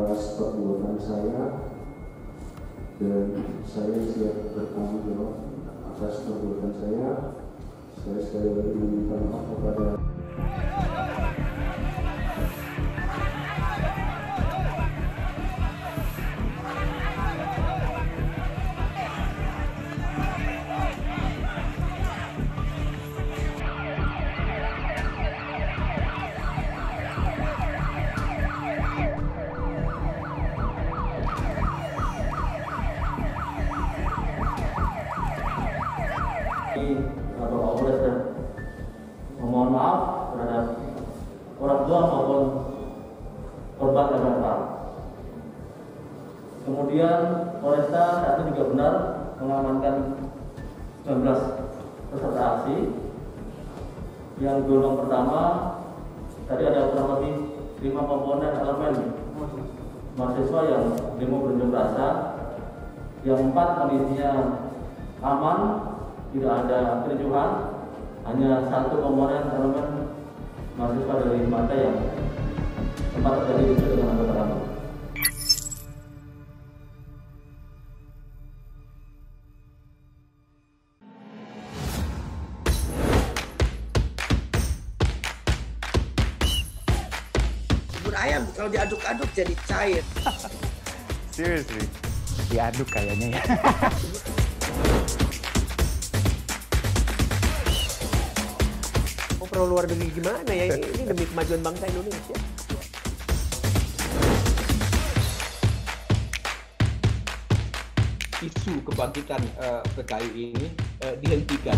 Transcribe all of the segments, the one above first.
atas perbuatan saya, dan saya siap bertanggung jawab atas perbuatan saya. Saya sekali lagi meminta maaf kepada Bapak Kapolres dan memohon maaf terhadap orang tua maupun korban dan korban. Kemudian Polresta saat ini juga benar mengamankan 19 peserta aksi. Yang gelombang pertama tadi ada kurang lebih 5 komponen elemen mahasiswa yang demo berunjuk rasa. Yang 4 kondisinya aman, tidak ada kericuhan, hanya 1 komponen elemen mahasiswa dari pantai yang sempat terjadi itu dengan anggota kami. Bubur ayam kalau diaduk-aduk jadi cair. Seriously, diaduk kayaknya ya. Perlu luar negeri gimana ya? Ini demi kemajuan bangsa Indonesia. Isu kebangkitan PKI ini dihentikan.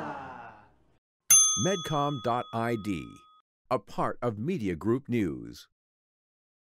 Medcom.id, a part of Media Group News.